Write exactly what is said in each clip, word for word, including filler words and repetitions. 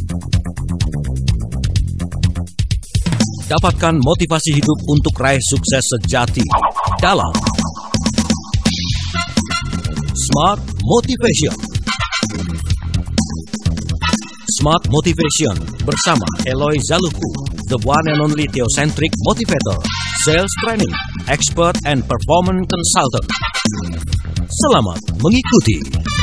Dapatkan motivasi hidup untuk raih sukses sejati dalam Smart Motivation. Smart Motivation bersama Eloy Zaluku, the one and only theocentric motivator, sales training, expert and performance consultant. Selamat mengikuti.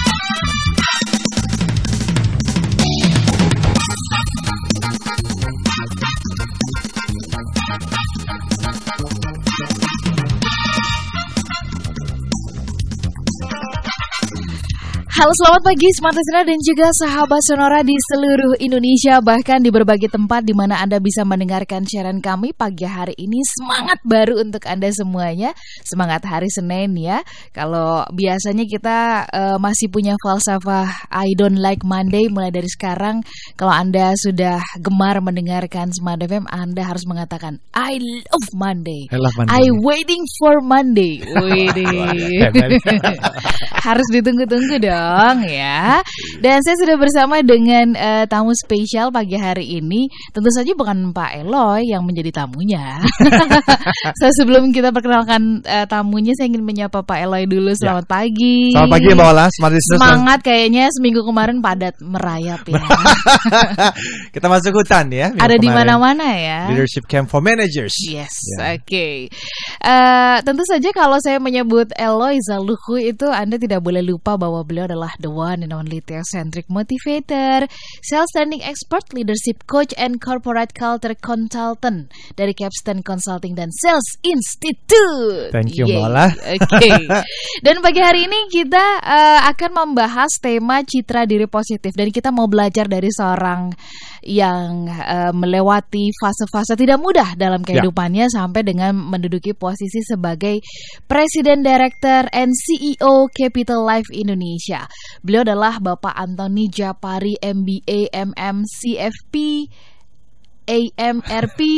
Halo, selamat pagi Smart Listener dan juga sahabat Sonora di seluruh Indonesia, bahkan di berbagai tempat di mana Anda bisa mendengarkan siaran kami pagi hari ini. Semangat baru untuk Anda semuanya, semangat hari Senin ya. Kalau biasanya kita uh, masih punya falsafah I don't like Monday, mulai dari sekarang kalau Anda sudah gemar mendengarkan Smart F M, Anda harus mengatakan I love Monday, I love Monday. I waiting for Monday. Widih. Harus ditunggu-tunggu dong. Ya, dan saya sudah bersama dengan uh, tamu spesial pagi hari ini. Tentu saja bukan Pak Eloy yang menjadi tamunya. So, sebelum kita perkenalkan uh, tamunya, saya ingin menyapa Pak Eloy dulu. Selamat ya. pagi. Selamat pagi Mbak Ola. Semangat kayaknya seminggu kemarin padat merayap ya. Kita masuk hutan ya. Ada di mana-mana ya. Leadership Camp for Managers. Yes, yeah. Oke. Okay. Uh, tentu saja kalau saya menyebut Eloy Zaluku itu Anda tidak boleh lupa bahwa beliau adalah the one and only theocentric motivator, sales training expert, leadership coach, and corporate culture consultant dari Capstone Consulting dan Sales Institute. Thank you, Mbak. Oke. Okay. Dan pagi hari ini kita uh, akan membahas tema citra diri positif, dan kita mau belajar dari seorang yang uh, melewati fase-fase tidak mudah dalam kehidupannya, ya. Sampai dengan menduduki posisi sebagai Presiden Director and C E O Capital Life Indonesia. Beliau adalah Bapak Antoni Japari, M B A, M M, C F P, A M R P,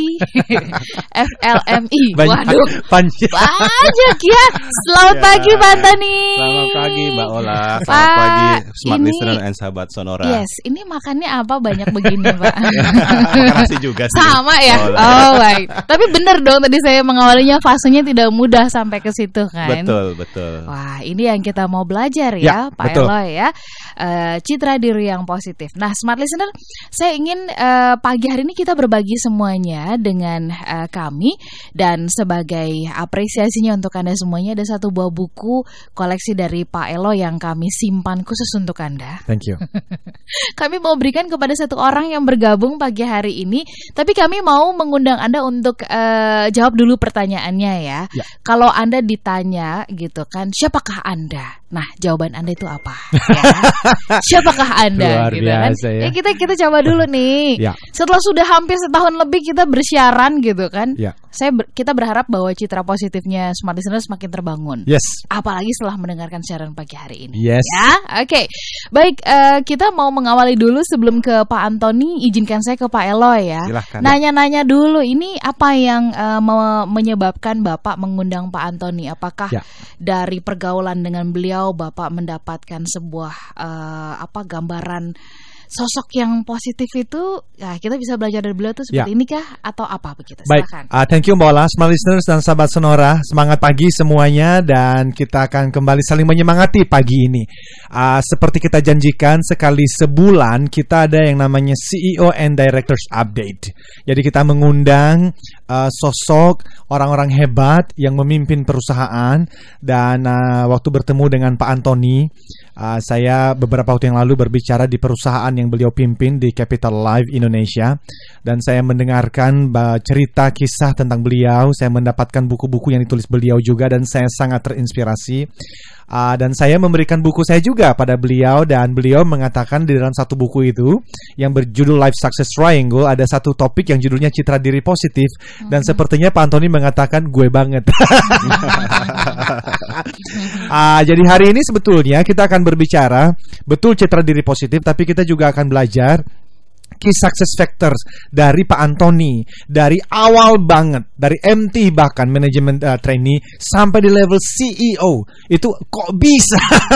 F L M I. Waduh, banyak, banyak ya. Selamat ya. pagi Pak Antoni. Selamat pagi Mbak Ola. Selamat Pak, pagi Smart ini, Listener and sahabat Sonora. Yes, ini makannya apa banyak begini Pak? Makan juga sih. Sama ya. Oh baik. Tapi benar dong tadi saya mengawalinya fasenya tidak mudah sampai ke situ kan. Betul betul. Wah, ini yang kita mau belajar ya, ya Pak betul. Eloy ya. Uh, citra diri yang positif. Nah, Smart Listener, saya ingin uh, pagi hari ini kita berbagi semuanya dengan uh, kami, dan sebagai apresiasinya untuk Anda semuanya ada satu buah buku koleksi dari Pak Eloy yang kami simpan khusus untuk Anda. Thank you. Kami mau berikan kepada satu orang yang bergabung pagi hari ini, tapi kami mau mengundang Anda untuk uh, jawab dulu pertanyaannya ya. ya. Kalau Anda ditanya gitu kan, siapakah Anda? Nah, jawaban Anda itu apa? Ya. Siapakah Anda? Luar gitu biasa, kan? Ya. Ya, kita kita coba dulu nih. Ya. Setelah sudah hampir setahun lebih kita bersiaran gitu kan, ya. saya ber, kita berharap bahwa citra positifnya Smart Listener semakin terbangun. Yes. Apalagi setelah mendengarkan siaran pagi hari ini. Yes. Ya, oke. Okay. Baik, uh, kita mau mengawali dulu sebelum ke Pak Antoni. Izinkan saya ke Pak Eloy ya. Silahkan. Nanya-nanya dulu, ini apa yang uh, me- menyebabkan Bapak mengundang Pak Antoni? Apakah ya. dari pergaulan dengan beliau Bapak mendapatkan sebuah uh, apa gambaran sosok yang positif itu, ya kita bisa belajar dari beliau tuh seperti ya. ini kah atau apa begitu? Silakan. Baik, uh, thank you Mbak Ola, Smart Listeners dan sahabat Sonora. Semangat pagi semuanya, dan kita akan kembali saling menyemangati pagi ini. Uh, seperti kita janjikan, sekali sebulan kita ada yang namanya C E O and Directors Update. Jadi kita mengundang uh, sosok orang-orang hebat yang memimpin perusahaan, dan uh, waktu bertemu dengan Pak Antoni, uh, saya beberapa waktu yang lalu berbicara di perusahaan yang beliau pimpin di Capital Life Indonesia, dan saya mendengarkan cerita kisah tentang beliau. Saya mendapatkan buku-buku yang ditulis beliau juga, dan saya sangat terinspirasi. Uh, dan saya memberikan buku saya juga pada beliau, dan beliau mengatakan di dalam satu buku itu yang berjudul Life Success Triangle ada satu topik yang judulnya citra diri positif, mm-hmm. dan sepertinya Pak Antoni mengatakan gue banget. uh, jadi hari ini sebetulnya kita akan berbicara betul citra diri positif, tapi kita juga akan belajar key success factors dari Pak Antoni dari awal banget, dari M T bahkan manajemen uh, trainee sampai di level C E O. Itu kok bisa?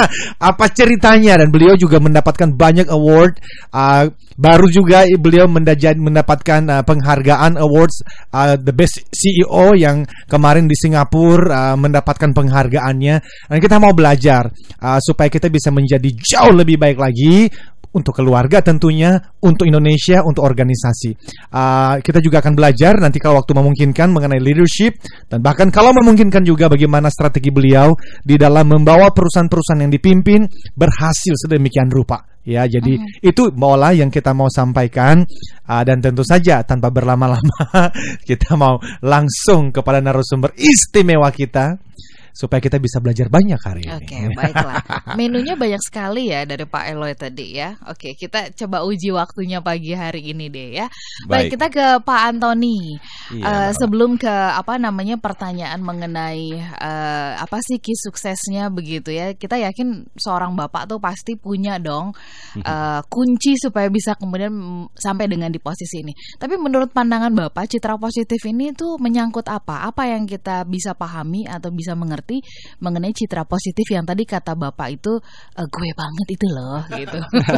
Apa ceritanya? Dan beliau juga mendapatkan banyak award. Uh, baru juga beliau mendajad, mendapatkan uh, penghargaan awards uh, the best C E O yang kemarin di Singapura uh, mendapatkan penghargaannya. Dan kita mau belajar uh, supaya kita bisa menjadi jauh lebih baik lagi untuk keluarga tentunya, untuk Indonesia, untuk organisasi. Uh, kita juga akan belajar nanti kalau waktu memungkinkan mengenai leadership dan bahkan kalau memungkinkan juga bagaimana strategi beliau di dalam membawa perusahaan-perusahaan yang dipimpin berhasil sedemikian rupa. Ya, jadi uh-huh. itu Ola yang kita mau sampaikan uh, dan tentu saja tanpa berlama-lama kita mau langsung kepada narasumber istimewa kita supaya kita bisa belajar banyak hari ini. Oke, baiklah. Menunya banyak sekali ya dari Pak Eloy tadi ya. Oke, kita coba uji waktunya pagi hari ini deh ya. Baik, Baik kita ke Pak Antoni. Iya, uh, sebelum ke apa namanya pertanyaan mengenai uh, apa sih key suksesnya begitu ya. Kita yakin seorang bapak tuh pasti punya dong uh, kunci supaya bisa kemudian sampai dengan di posisi ini. Tapi menurut pandangan Bapak, citra positif ini tuh menyangkut apa? Apa yang kita bisa pahami atau bisa mengerti mengenai citra positif yang tadi kata Bapak itu uh, gue banget itu loh gitu.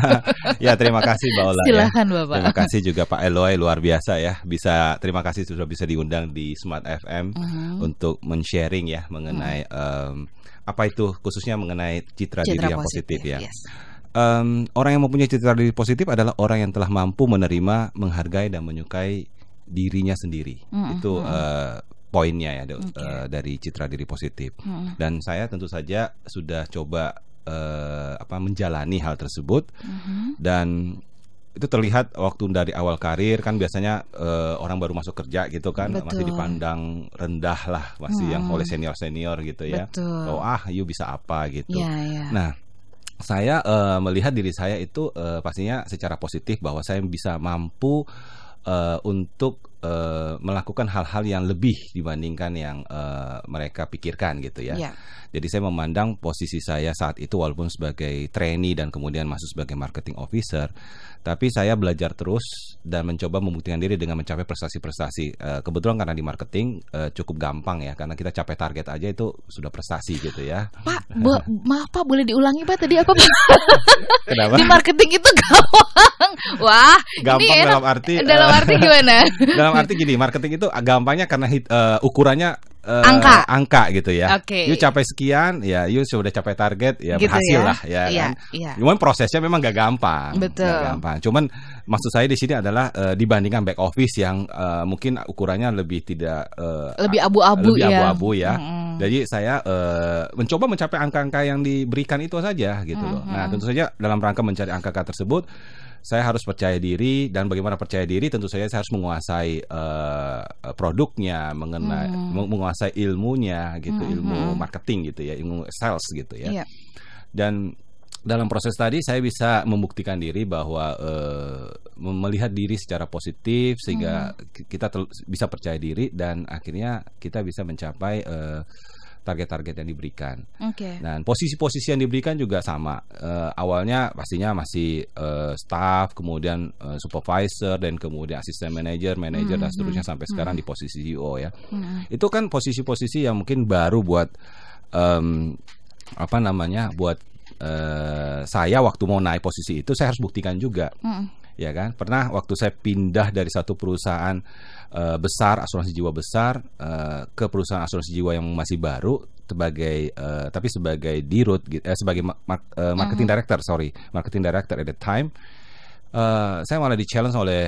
Ya, terima kasih Mbak Ola. Silakan ya. Bapak. Terima kasih juga Pak Eloy, luar biasa ya. Bisa terima kasih sudah bisa diundang di Smart F M uh-huh. untuk men-sharing ya mengenai uh-huh. um, apa itu khususnya mengenai citra, citra diri yang positif, positif ya. Yes. Um, orang yang mempunyai citra diri positif adalah orang yang telah mampu menerima, menghargai dan menyukai dirinya sendiri. Uh-huh. Itu uh, poinnya ya okay. uh, dari citra diri positif. Hmm. Dan saya tentu saja sudah coba uh, apa menjalani hal tersebut. Hmm. Dan itu terlihat waktu dari awal karir kan biasanya uh, orang baru masuk kerja gitu kan. Betul. Masih dipandang rendah lah masih hmm. yang oleh senior-senior gitu ya. Betul. Oh ah you bisa apa gitu. Yeah, yeah. Nah, saya uh, melihat diri saya itu uh, pastinya secara positif bahwa saya bisa mampu uh, untuk Uh, melakukan hal-hal yang lebih dibandingkan yang uh, mereka pikirkan gitu ya. Yeah. Jadi saya memandang posisi saya saat itu walaupun sebagai trainee dan kemudian masuk sebagai marketing officer, tapi saya belajar terus dan mencoba membuktikan diri dengan mencapai prestasi-prestasi. Uh, kebetulan karena di marketing uh, cukup gampang ya, karena kita capai target aja itu sudah prestasi gitu ya. Pak, bu, maaf Pak, boleh diulangi Pak tadi apa? Kenapa? Di marketing itu gampang. Wah, gampang ini enak. dalam arti dalam arti gimana? Dalam arti gini, marketing itu gampangnya karena hit, uh, ukurannya uh, angka, angka gitu ya. Okay. You capai sekian, ya you sudah capai target, ya gitu berhasil ya? Lah, ya iya, kan. Iya. Cuman prosesnya memang gak gampang, betul. Gak gampang. Cuman maksud saya di sini adalah uh, dibandingkan back office yang uh, mungkin ukurannya lebih tidak uh, lebih abu-abu lebih ya. abu-abu ya. Mm-hmm. Jadi saya uh, mencoba mencapai angka-angka yang diberikan itu saja gitu mm-hmm. loh. Nah tentu saja dalam rangka mencari angka-angka tersebut, saya harus percaya diri, dan bagaimana percaya diri tentu saja saya harus menguasai uh, produknya, mengenai hmm. menguasai ilmunya gitu, hmm. ilmu marketing gitu ya, ilmu sales gitu ya. Yeah. Dan dalam proses tadi saya bisa membuktikan diri bahwa uh, melihat diri secara positif sehingga hmm. kita tel- bisa percaya diri dan akhirnya kita bisa mencapai uh, target-target yang diberikan. Okay. Dan posisi-posisi yang diberikan juga sama. Uh, awalnya pastinya masih uh, staff, kemudian uh, supervisor, dan kemudian asisten manager, manager mm-hmm. dan seterusnya sampai mm-hmm. sekarang di posisi C E O ya. Mm-hmm. Itu kan posisi-posisi yang mungkin baru buat um, apa namanya? buat uh, saya waktu mau naik posisi itu saya harus buktikan juga. Mm-hmm. Ya kan? Pernah waktu saya pindah dari satu perusahaan uh, besar, asuransi jiwa besar, uh, ke perusahaan asuransi jiwa yang masih baru sebagai uh, tapi sebagai dirut eh, sebagai ma- uh, marketing uh-huh. director, sorry, marketing director at the time. Uh, saya malah di-challenge oleh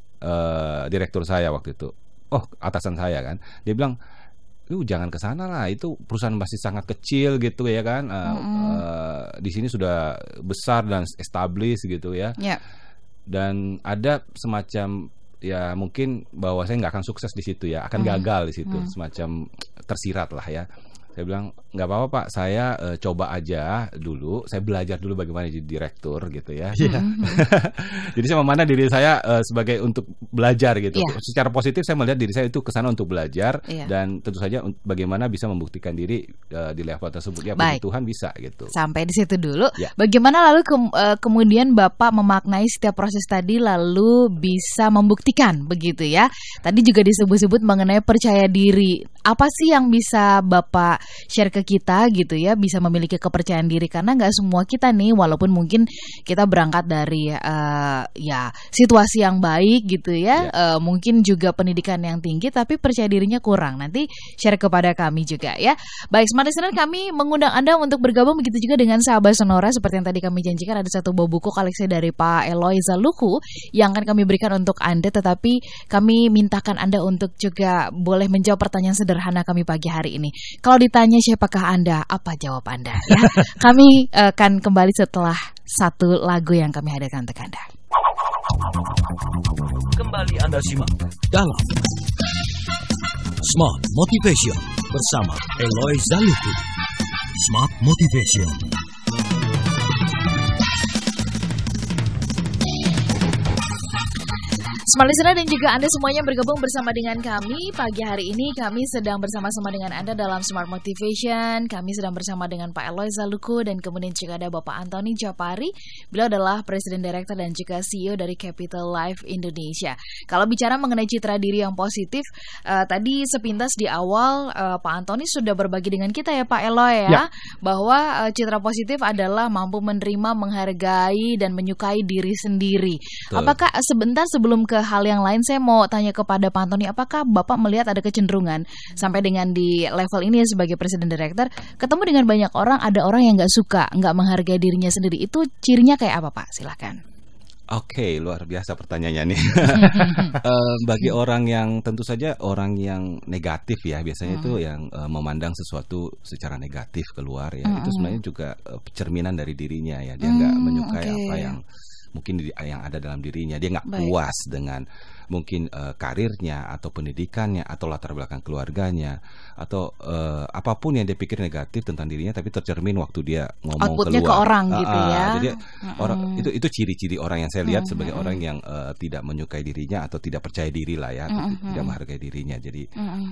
uh, direktur saya waktu itu. Oh, atasan saya kan. Dia bilang, "Lu jangan ke sana lah, itu perusahaan masih sangat kecil gitu ya kan. Uh, uh-huh. uh, di sini sudah besar dan established gitu ya." Yeah. Dan ada semacam ya mungkin bahwa saya nggak akan sukses di situ ya, akan hmm. gagal di situ, hmm. semacam tersirat lah ya. Saya bilang nggak apa-apa Pak, saya uh, coba aja dulu, saya belajar dulu bagaimana jadi direktur gitu ya. Iya. Jadi saya memandang diri saya uh, sebagai untuk belajar gitu. Iya. Secara positif saya melihat diri saya itu kesana untuk belajar Iya. dan tentu saja un- bagaimana bisa membuktikan diri uh, di level tersebut ya. Baik. Puji Tuhan bisa gitu. Sampai di situ dulu. Ya. Bagaimana lalu ke- uh, kemudian Bapak memaknai setiap proses tadi lalu bisa membuktikan begitu ya. Tadi juga disebut-sebut mengenai percaya diri. Apa sih yang bisa Bapak share ke kita gitu ya, bisa memiliki kepercayaan diri, karena nggak semua kita nih, walaupun mungkin kita berangkat dari uh, ya situasi yang baik gitu ya, Ya. uh, mungkin juga pendidikan yang tinggi tapi percaya dirinya kurang. Nanti share kepada kami juga ya. Baik, Smart Listener, kami mengundang Anda untuk bergabung begitu juga dengan Sahabat Sonora. Seperti yang tadi kami janjikan, ada satu buah buku koleksi dari Pak Eloy Zaluku yang akan kami berikan untuk Anda, tetapi kami mintakan Anda untuk juga boleh menjawab pertanyaan sederhana kami pagi hari ini. Kalau ditanya siapakah Anda, apa jawab Anda ya? Kami uh, akan kembali setelah satu lagu yang kami hadirkan untuk Anda. Kembali Anda simak dalam Smart Motivation bersama Eloy Zaluku. Smart Motivation. Smart Listener dan juga Anda semuanya bergabung bersama dengan kami. Pagi hari ini kami sedang bersama-sama dengan Anda dalam Smart Motivation. Kami sedang bersama dengan Pak Eloy Zaluku dan kemudian juga ada Bapak Antoni Japari. Beliau adalah Presiden Direktur dan juga C E O dari Capital Life Indonesia. Kalau bicara mengenai citra diri yang positif, uh, tadi sepintas di awal uh, Pak Antoni sudah berbagi dengan kita ya Pak Eloy ya, ya. bahwa uh, citra positif adalah mampu menerima, menghargai dan menyukai diri sendiri. Betul. Apakah sebentar sebelum ke hal yang lain, saya mau tanya kepada Pak Antoni, apakah Bapak melihat ada kecenderungan sampai dengan di level ini sebagai Presiden Direktur, ketemu dengan banyak orang, ada orang yang nggak suka, nggak menghargai dirinya sendiri, itu cirinya kayak apa Pak? Silahkan. Oke, luar biasa pertanyaannya nih. uh, bagi orang yang tentu saja orang yang negatif ya, biasanya itu yang uh, memandang sesuatu secara negatif keluar ya, itu sebenarnya juga uh, cerminan dari dirinya ya, dia nggak Hmm, menyukai oke. apa yang mungkin di- yang ada dalam dirinya, dia nggak Baik. puas dengan mungkin uh, karirnya atau pendidikannya atau latar belakang keluarganya atau uh, apapun yang dia pikir negatif tentang dirinya, tapi tercermin waktu dia ngomong Outputnya keluar. ke orang Ah, gitu ah, ya. Jadi Mm-mm. orang itu itu ciri-ciri orang yang saya lihat Mm, sebagai mm, orang yang uh, tidak menyukai dirinya atau tidak percaya diri lah ya, atau Mm, ti- tidak mm. menghargai dirinya. Jadi Mm-mm.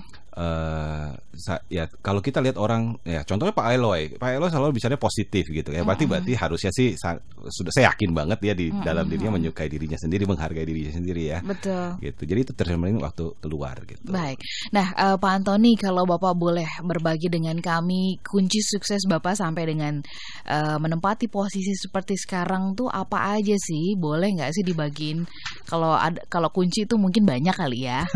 eh sa- ya kalau kita lihat orang ya contohnya Pak Eloy, Pak Eloy selalu bicaranya positif gitu ya. Berarti berarti harusnya sih sa- sudah saya yakin banget dia di dalam dirinya menyukai dirinya sendiri, menghargai dirinya sendiri ya. Betul. Gitu. Jadi itu tercermin waktu keluar gitu. Baik. Nah, eh, Pak Antoni, kalau Bapak boleh berbagi dengan kami kunci sukses Bapak sampai dengan eh, menempati posisi seperti sekarang tuh apa aja sih? Boleh nggak sih dibagiin? Kalau ada, kalau kunci itu mungkin banyak kali ya.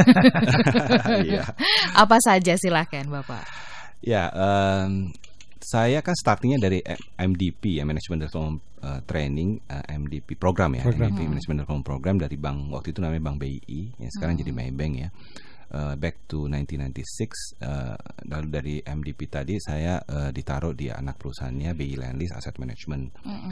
Iya. Apa saja silakan Bapak. Ya, em, saya kan startingnya dari M D P ya, Management Development uh, Training, uh, M D P program ya, Program. M D P Management Development Program dari bank, waktu itu namanya Bank B I, yang sekarang jadi Maybank ya. Uh, back to nineteen ninety-six, uh, lalu dari M D P tadi saya uh, ditaruh di anak perusahaannya B I Lendlease Asset Management.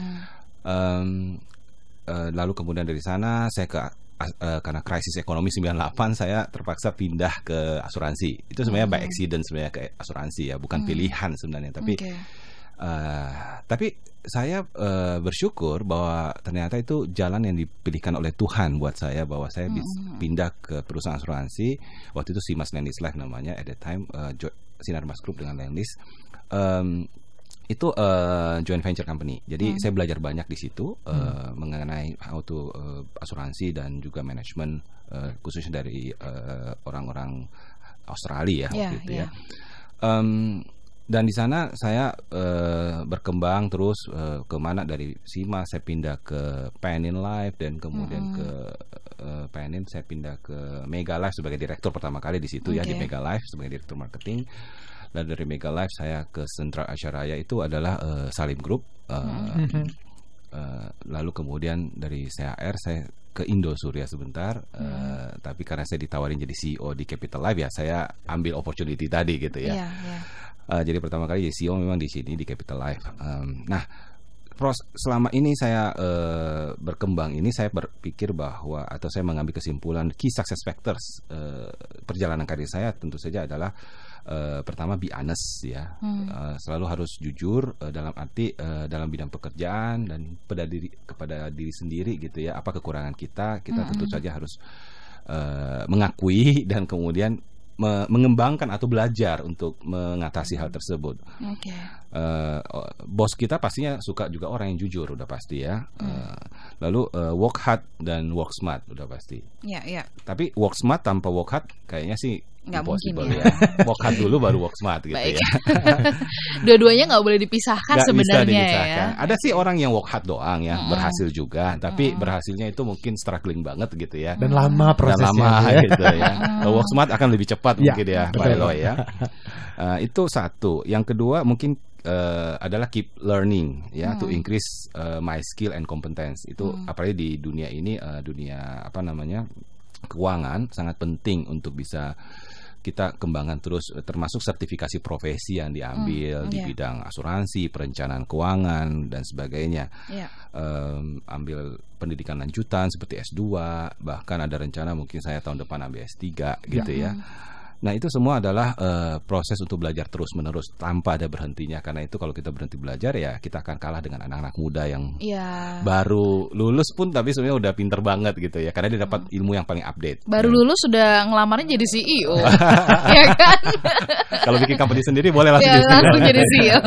Um, uh, lalu kemudian dari sana saya ke uh, karena krisis ekonomi sembilan puluh delapan, saya terpaksa pindah ke asuransi. Itu sebenarnya by accident sebenarnya ke asuransi ya, bukan pilihan sebenarnya, tapi Oke. uh, tapi saya uh, bersyukur bahwa ternyata itu jalan yang dipilihkan oleh Tuhan buat saya, bahwa saya bisa pindah ke perusahaan asuransi. Waktu itu Simas Lendlease Life namanya at that time, uh, jo- Sinarmas Group dengan Lendlease. Um, itu uh, joint venture company. Jadi saya belajar banyak di situ uh, mengenai how to uh, asuransi dan juga manajemen, uh, khususnya dari uh, orang-orang Australia ya Yeah, waktu itu yeah. ya. Um, dan di sana saya uh, berkembang terus uh, kemana, dari Sima saya pindah ke Panin Life dan kemudian ke uh, Panin saya pindah ke Mega Life sebagai direktur pertama kali di situ ya, di Oke. Mega Life sebagai direktur marketing. Dan dari Mega Life saya ke Sentra Asyaraya, itu adalah uh, Salim Group. Uh, uh, lalu kemudian dari C A R saya ke Indo Surya sebentar. Uh, tapi karena saya ditawarin jadi C E O di Capital Life ya, saya ambil opportunity tadi gitu ya. Iya, iya. Uh, jadi pertama kali jadi C E O memang di sini di Capital Life. Um, nah, pros selama ini saya uh, berkembang ini, saya berpikir bahwa atau saya mengambil kesimpulan key success factors uh, perjalanan karir saya tentu saja adalah Uh, pertama be honest ya, Hmm. uh, selalu harus jujur uh, dalam arti uh, dalam bidang pekerjaan dan pada diri kepada diri sendiri gitu ya. Apa kekurangan kita, kita Mm-mm. tentu saja harus uh, mengakui dan kemudian me- mengembangkan atau belajar untuk mengatasi hal tersebut. Oke. Uh, bos kita pastinya suka juga orang yang jujur, udah pasti ya. Uh, lalu uh, work hard dan work smart udah pasti. Ya, ya. Tapi work smart tanpa work hard kayaknya sih Nggak impossible mungkin ya. ya. Work hard dulu baru work smart gitu Baik. ya. Dua-duanya nggak boleh dipisahkan Nggak bisa sebenarnya dipisahkan. ya. Ada sih orang yang work hard doang ya, Mm-mm. berhasil juga, tapi Mm-mm. berhasilnya itu mungkin struggling banget gitu ya. Dan lama Dan prosesnya. lama ya. gitu ya. Kalau work smart akan lebih cepat Ya, mungkin ya, Pak betul. Eloy ya. Uh, itu satu. Yang kedua mungkin uh, adalah keep learning ya, to Hmm. increase uh, my skill and competence. Itu Hmm. apalagi di dunia ini, uh, dunia apa namanya, keuangan, sangat penting untuk bisa kita kembangkan terus, termasuk sertifikasi profesi yang diambil Hmm, di iya. bidang asuransi, perencanaan keuangan dan sebagainya. Ya. Um, ambil pendidikan lanjutan seperti S dua, bahkan ada rencana mungkin saya tahun depan ambil S tiga gitu ya. Nah, itu semua adalah uh, proses untuk belajar terus-menerus tanpa ada berhentinya, karena itu kalau kita berhenti belajar ya kita akan kalah dengan anak-anak muda yang Ya. baru lulus pun tapi sebenarnya udah pinter banget gitu ya, karena dia dapat ilmu yang paling update. Baru Dan lulus sudah ngelamarnya jadi C E O. Ya kan? kalau bikin company sendiri boleh langsung Ya, jadi langsung jadi C E O.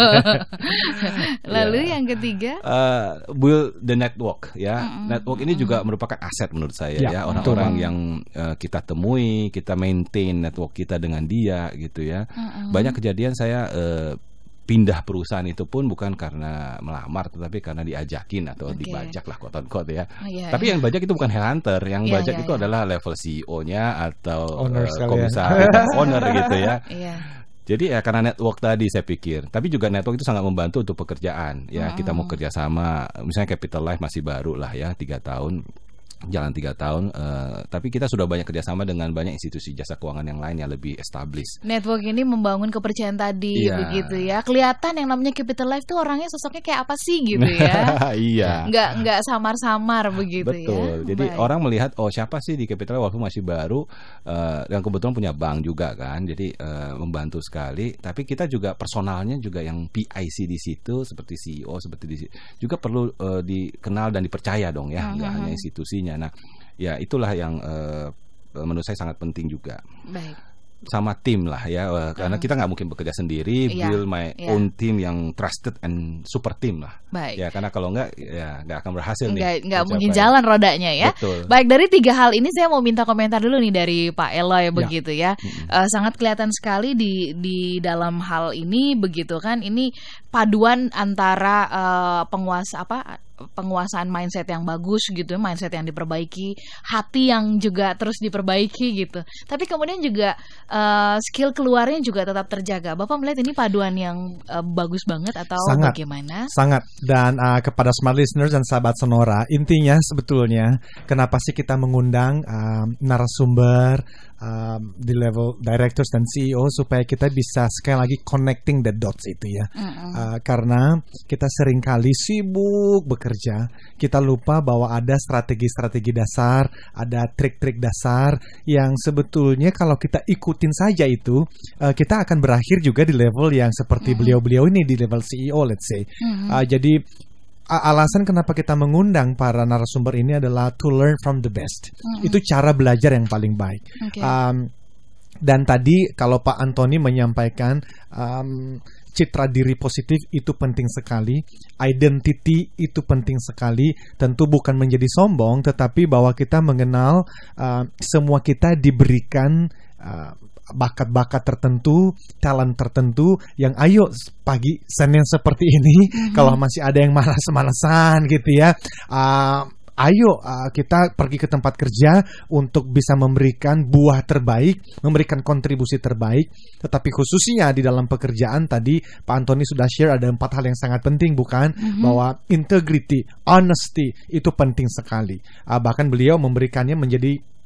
Lalu Ya. yang ketiga? Uh, build the network ya. Mm-mm. Network ini juga merupakan aset menurut saya Ya, ya. betul. Orang-orang yang uh, kita temui, kita maintain network kita dengan dia gitu ya. Mm-mm. Banyak kejadian saya uh, pindah perusahaan itu pun bukan karena melamar, tetapi karena diajakin atau Oke. dibajak lah, quote unquote ya. Oh, iya, Tapi iya. yang bajak itu bukan headhunter, yang Iya, bajak iya, itu iya. adalah level C E O-nya atau Owner uh, sekalian. komisaris atau owner gitu ya. Iya. Jadi ya karena network tadi saya pikir, tapi juga network itu sangat membantu untuk pekerjaan. Ya Mm-mm. kita mau kerjasama, misalnya Capital Life masih baru lah ya, tiga tahun, jalan tiga tahun. eh, tapi kita sudah banyak kerjasama dengan banyak institusi jasa keuangan yang lain yang lebih established. Network ini membangun kepercayaan tadi, Iya. begitu ya. Kelihatan yang namanya Capital Life tuh orangnya sosoknya kayak apa sih gitu ya. Iya. Nggak nggak samar-samar begitu ya. Betul. Jadi Baik. orang melihat oh siapa sih di Capital walaupun masih baru, eh, dan kebetulan punya bank juga kan. Jadi eh, membantu sekali. Tapi kita juga personalnya juga yang P I C di situ seperti C E O seperti di situ juga perlu eh, dikenal dan dipercaya dong ya, nggak Mhm. hanya institusinya. Nah, ya itulah yang eh, menurut saya sangat penting juga. Baik. Sama tim lah ya, eh, karena kita nggak mungkin bekerja sendiri, Iya, build my iya. own team yang trusted and super team lah. Baik. Ya karena kalau nggak ya nggak akan berhasil nih. Nggak nggak Mencapai- mungkin jalan rodanya ya. Betul. Baik, dari tiga hal ini saya mau minta komentar dulu nih dari Pak Eloy begitu ya. Mm-mm. Eh, sangat kelihatan sekali di di dalam hal ini begitu kan. Ini paduan antara eh, penguasa apa penguasaan mindset yang bagus gitu, mindset yang diperbaiki, hati yang juga terus diperbaiki gitu. Tapi kemudian juga eh, skill keluarnya juga tetap terjaga. Bapak melihat ini paduan yang eh, bagus banget atau Sangat. bagaimana? Sangat. Dan uh, kepada smart listeners dan sahabat Sonora, intinya sebetulnya kenapa sih kita mengundang um, narasumber um, di level directors dan C E O supaya kita bisa sekali lagi connecting the dots itu ya. Mm-mm. Uh, karena kita seringkali sibuk bekerja, kita lupa bahwa ada strategi-strategi dasar, ada trik-trik dasar yang sebetulnya kalau kita ikutin saja itu, uh, kita akan berakhir juga di level yang seperti Mhm. beliau-beliau ini di level C E O, let's say. Mhm. Uh, jadi a- alasan kenapa kita mengundang para narasumber ini adalah to learn from the best. Mhm. Itu cara belajar yang paling baik. Oke. Um, dan tadi kalau Pak Antoni menyampaikan um, citra diri positif itu penting sekali, identity itu penting sekali. Tentu bukan menjadi sombong, tetapi bahwa kita mengenal uh, semua kita diberikan uh, bakat-bakat tertentu, talent tertentu yang ayo pagi Senin seperti ini, Mhm. kalau masih ada yang malas-malasan gitu ya, uh, ayo uh, kita pergi ke tempat kerja untuk bisa memberikan buah terbaik, memberikan kontribusi terbaik. Tetapi khususnya di dalam pekerjaan tadi Pak Antoni sudah share ada empat hal yang sangat penting, bukan? Mhm. Bahwa integrity, honesty itu penting sekali. Uh, bahkan beliau memberikannya menjadi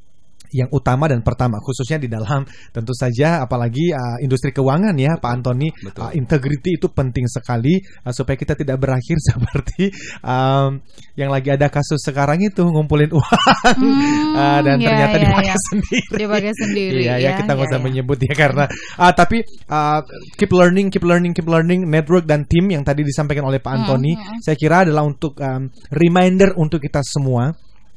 yang utama dan pertama, khususnya di dalam tentu saja apalagi uh, industri keuangan ya, betul, Pak Antoni. Uh, integrity itu penting sekali uh, supaya kita tidak berakhir seperti um, yang lagi ada kasus sekarang itu, ngumpulin uang hmm, uh, dan ya, ternyata ya, dipakai ya. sendiri. Dipakai sendiri. Iya ya, ya, kita nggak ya, usah ya. menyebut ya karena uh, tapi uh, keep learning, keep learning, keep learning. Network dan tim yang tadi disampaikan oleh Pak Antoni, hmm, hmm. saya kira adalah untuk um, reminder untuk kita semua.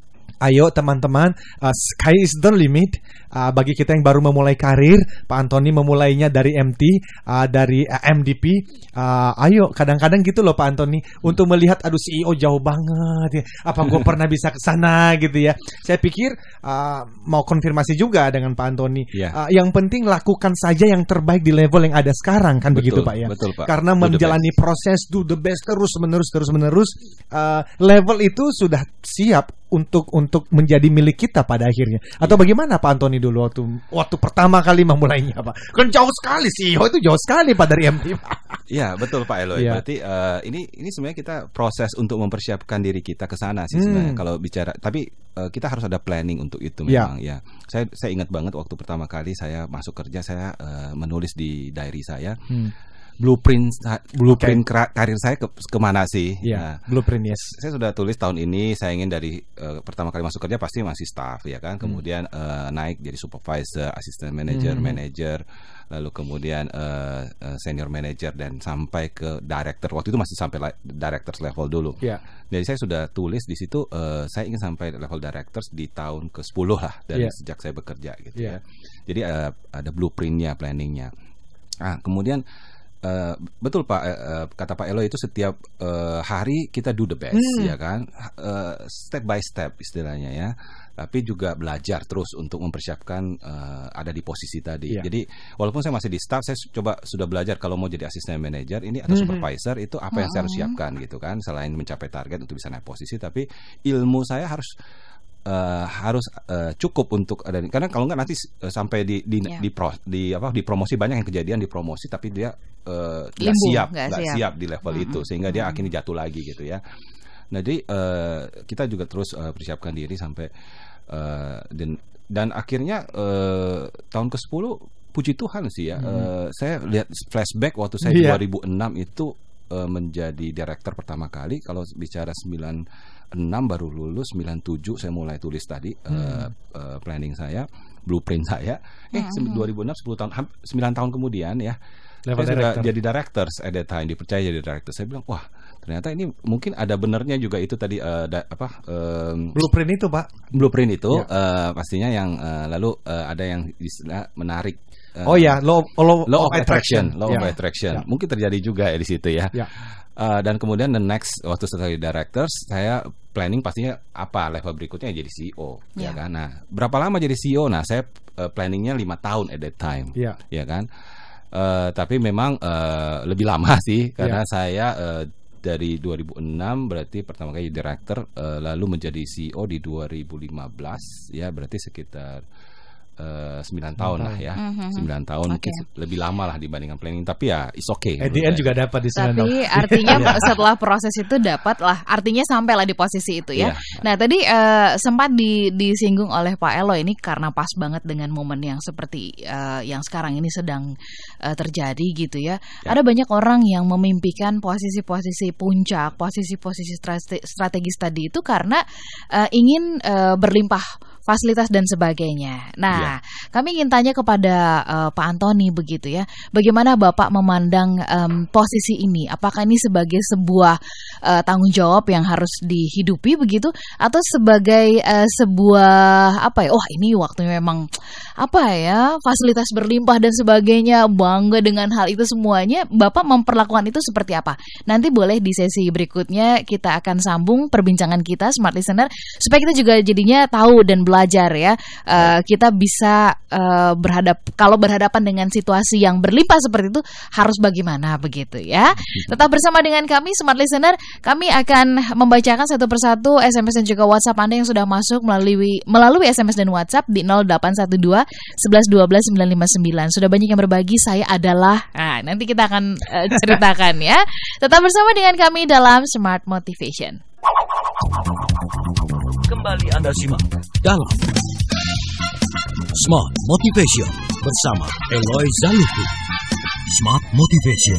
Ayo teman-teman, uh, sky is the limit. Uh, bagi kita yang baru memulai karir, Pak Antoni memulainya dari M T, uh, dari uh, M D P. Uh, ayo, kadang-kadang gitu loh Pak Antoni, untuk melihat, aduh C E O jauh banget ya. Apa gue pernah bisa ke sana gitu ya? Saya pikir uh, mau konfirmasi juga dengan Pak Antoni. Yeah. Uh, yang penting lakukan saja yang terbaik di level yang ada sekarang, kan betul, begitu Pak ya? Betul Pak. Karena do menjalani proses do the best terus menerus terus menerus, uh, level itu sudah siap untuk untuk menjadi milik kita pada akhirnya. Atau yeah. bagaimana Pak Antoni dulu waktu waktu pertama kali memulainya Pak? Kan jauh sekali sih, oh itu jauh sekali Pak dari M T. Iya betul Pak Eloy. Yeah. Berarti uh, ini ini sebenarnya kita proses untuk mempersiapkan diri kita ke sana sih sebenarnya hmm. kalau bicara. Tapi uh, kita harus ada planning untuk itu memang yeah. ya. Saya saya ingat banget waktu pertama kali saya masuk kerja, saya uh, menulis di diary saya. Hmm. Blueprint blueprint okay. karir saya ke kemana sih? Yeah, nah, blueprint yes. Saya sudah tulis tahun ini saya ingin dari uh, pertama kali masuk kerja pasti masih staff ya kan, kemudian hmm. uh, naik jadi supervisor, assistant manager, hmm. manager, lalu kemudian uh, uh, senior manager dan sampai ke director. Waktu itu masih sampai la- directors level dulu. Yeah. Jadi saya sudah tulis di situ uh, saya ingin sampai level directors di tahun ke sepuluh lah dari yeah. sejak saya bekerja gitu yeah. ya. Jadi uh, ada blueprintnya, planningnya. Ah kemudian Uh, betul Pak, uh, kata Pak Eloy itu setiap uh, hari kita do the best hmm. ya kan, uh, step by step istilahnya ya. Tapi juga belajar terus untuk mempersiapkan uh, ada di posisi tadi. Yeah. Jadi walaupun saya masih di staff, saya coba sudah belajar kalau mau jadi asisten manager ini atau supervisor hmm. itu apa yang saya harus siapkan gitu kan. Selain mencapai target untuk bisa naik posisi, tapi ilmu saya harus Uh, harus uh, cukup untuk ada, karena kalau nggak nanti uh, sampai di di, yeah. di, pro, di apa di promosi banyak yang kejadian di promosi tapi dia nggak uh, siap nggak siap. siap di level mm-hmm. itu sehingga dia mm-hmm. akhirnya jatuh lagi gitu ya. Nah jadi uh, kita juga terus uh, persiapkan diri sampai uh, dan dan akhirnya uh, tahun ke sepuluh puji Tuhan sih ya, mm-hmm. uh, saya lihat flashback waktu saya yeah. dua ribu enam itu uh, menjadi director pertama kali. Kalau bicara sembilan enam baru lulus, sembilan tujuh saya mulai tulis tadi hmm. uh, uh, planning saya, blueprint saya. Eh hmm. dua ribu enam sepuluh tahun, sembilan tahun kemudian ya. Level saya director. Sudah jadi directors at that time, dipercaya jadi director. Saya bilang, wah ternyata ini mungkin ada benernya juga itu tadi uh, da, apa um, blueprint itu Pak. Blueprint itu ya. uh, pastinya yang uh, lalu uh, ada yang istilah menarik. Uh, oh ya, law, law, law of attraction, law ya. of attraction. Ya. Mungkin terjadi juga ya di situ ya. ya. Uh, dan kemudian the next waktu setelah jadi directors, saya planning pastinya apa level berikutnya jadi C E O yeah. ya kan. Nah berapa lama jadi C E O? Nah saya uh, planningnya lima tahun at that time yeah. ya kan. Uh, tapi memang uh, lebih lama sih karena yeah. saya uh, dari dua ribu enam berarti pertama kali director, uh, lalu menjadi C E O di dua ribu lima belas ya, berarti sekitar Uh, sembilan tahun lah ya, mm-hmm. sembilan tahun okay. mungkin lebih lama lah dibandingkan planning, tapi ya it's okay. At the end juga dapat di sembilan tahun. Tapi artinya setelah proses itu dapat lah, artinya sampai lah di posisi itu ya. Yeah. Nah tadi uh, sempat di, disinggung oleh Pak Eloy ini karena pas banget dengan momen yang seperti uh, yang sekarang ini sedang uh, terjadi gitu ya. Yeah. Ada banyak orang yang memimpikan posisi-posisi puncak, posisi-posisi strategis tadi itu karena uh, ingin uh, berlimpah fasilitas dan sebagainya. Nah, ya. kami ingin tanya kepada uh, Pak Antoni begitu ya, bagaimana Bapak memandang um, posisi ini? Apakah ini sebagai sebuah uh, tanggung jawab yang harus dihidupi begitu, atau sebagai uh, sebuah apa ya? Oh ini waktunya memang apa ya, fasilitas berlimpah dan sebagainya, bangga dengan hal itu semuanya. Bapak memperlakukan itu seperti apa? Nanti boleh di sesi berikutnya kita akan sambung perbincangan kita Smart Listener supaya kita juga jadinya tahu dan belajar ya, uh, kita bisa uh, berhadap kalau berhadapan dengan situasi yang berlimpah seperti itu harus bagaimana begitu ya. Tetap bersama dengan kami Smart Listener, kami akan membacakan satu persatu S M S dan juga WhatsApp Anda yang sudah masuk melalui melalui S M S dan WhatsApp di nol delapan satu dua sebelas dua belas sembilan lima sembilan. Sudah banyak yang berbagi, saya adalah. Nah, nanti kita akan uh, ceritakan ya. Tetap bersama dengan kami dalam Smart Motivation. Kembali Anda simak dalam Smart Motivation bersama Eloy Zaluku. Smart Motivation.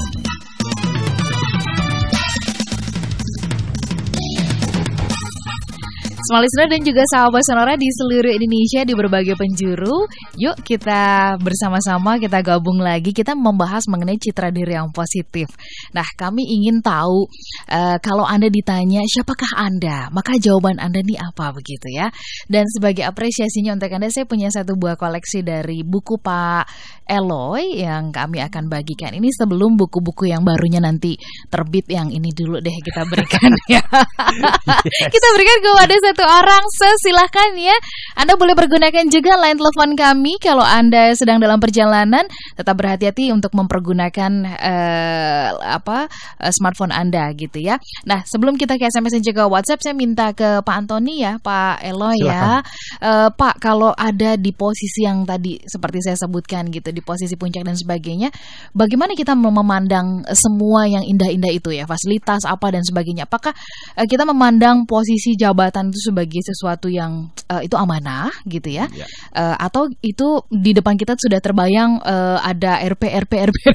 Smart listener dan juga sahabat Sonora di seluruh Indonesia di berbagai penjuru. Yuk kita bersama-sama, kita gabung lagi, kita membahas mengenai citra diri yang positif. Nah, kami ingin tahu uh, kalau Anda ditanya siapakah Anda, maka jawaban Anda nih apa begitu ya. Dan sebagai apresiasinya untuk Anda, saya punya satu buah koleksi dari buku Pak Eloy yang kami akan bagikan. Ini sebelum buku-buku yang barunya nanti terbit, yang ini dulu deh kita berikan ya. Yes. Kita berikan kepada satu orang, silahkan ya. Anda boleh pergunakan juga line telepon kami kalau Anda sedang dalam perjalanan. Tetap berhati-hati untuk mempergunakan uh, apa uh, smartphone Anda gitu ya. Nah, sebelum kita ke S M S dan juga WhatsApp, saya minta ke Pak Antoni ya, Pak Eloy ya. Uh, Pak, kalau ada di posisi yang tadi seperti saya sebutkan gitu, di posisi puncak dan sebagainya, bagaimana kita memandang semua yang indah-indah itu ya, fasilitas apa dan sebagainya? Apakah uh, kita memandang posisi jabatan itu sebagai sesuatu yang uh, itu amanah gitu ya, ya. Uh, atau itu di depan kita sudah terbayang uh, ada R P R P R P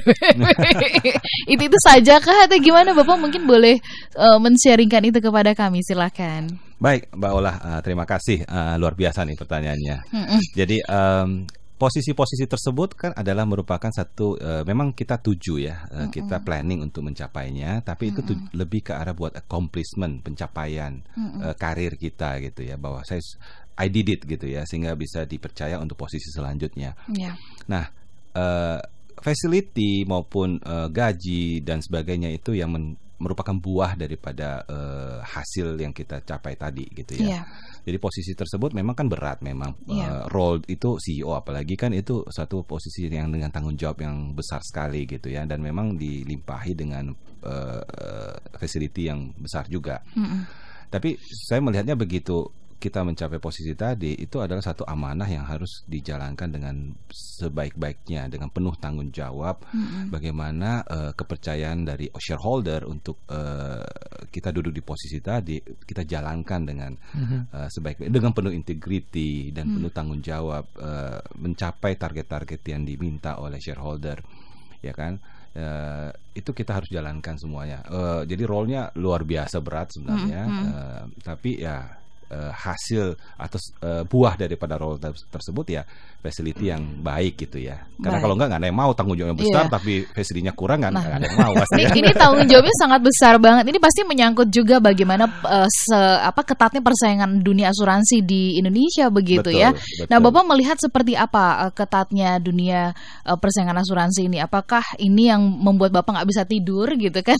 itu itu saja kah atau gimana? Bapak mungkin boleh uh, men-sharingkan itu kepada kami, silakan. Baik, Mbak Olah, uh, terima kasih, uh, luar biasa nih pertanyaannya. Mm-mm. Jadi um, posisi-posisi tersebut kan adalah merupakan satu, uh, memang kita tuju ya, uh, mm-hmm. kita planning untuk mencapainya, tapi itu tuj- lebih ke arah buat accomplishment, pencapaian mm-hmm. uh, karir kita gitu ya, bahwa saya I did it gitu ya, sehingga bisa dipercaya untuk posisi selanjutnya. Yeah. Nah, uh, facility maupun uh, gaji dan sebagainya itu yang men- merupakan buah daripada uh, hasil yang kita capai tadi gitu ya. Yeah. Jadi posisi tersebut memang kan berat, memang yeah. uh, role itu C E O apalagi kan itu satu posisi yang dengan tanggung jawab yang besar sekali gitu ya, dan memang dilimpahi dengan uh, uh, facility yang besar juga. Mm-hmm. Tapi saya melihatnya begitu kita mencapai posisi tadi, itu adalah satu amanah yang harus dijalankan dengan sebaik-baiknya, dengan penuh tanggung jawab. Mm-hmm. Bagaimana uh, kepercayaan dari shareholder untuk uh, kita duduk di posisi tadi, kita jalankan dengan mm-hmm. uh, sebaik-baiknya, dengan penuh integriti dan mm. penuh tanggung jawab, uh, mencapai target-target yang diminta oleh shareholder, ya kan? Uh, itu kita harus jalankan semuanya. Uh, jadi role-nya luar biasa berat sebenarnya, mm-hmm. uh, tapi ya Uh, hasil atau uh, buah daripada role ter- tersebut ya facility yang baik gitu ya. Karena baik. Kalau enggak nggak ada yang mau tanggung jawab yang besar, yeah. tapi facility-nya kurang kan nggak nah. ada yang mau pasti. Ini, ini tanggung jawabnya sangat besar banget. Ini pasti menyangkut juga bagaimana uh, se, apa ketatnya persaingan dunia asuransi di Indonesia begitu betul, ya. Betul. Nah, Bapak melihat seperti apa uh, ketatnya dunia uh, persaingan asuransi ini? Apakah ini yang membuat Bapak nggak bisa tidur gitu kan?